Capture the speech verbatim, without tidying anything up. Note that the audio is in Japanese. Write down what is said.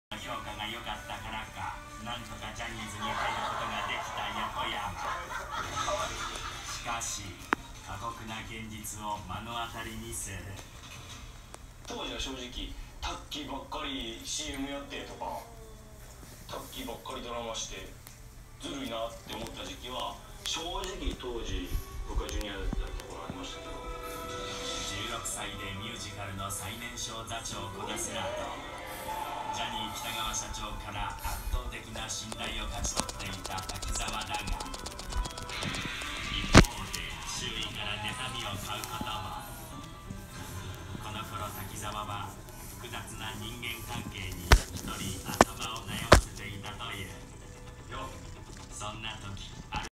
評価が良かったからか、なんとかジャニーズに入ることができた横山。しかし過酷な現実を目の当たりにする。 当時は正直タッキーばっかり シーエム やってとか、タッキーばっかりドラマしてずるいなって思った時期は正直、当時僕はジュニアだったところありましたけど、 じゅうろくさいでミュージカルの最年少座長をこなすなど、ジャニー喜多川社長から圧倒的な信頼を勝ち取っていた滝沢だが、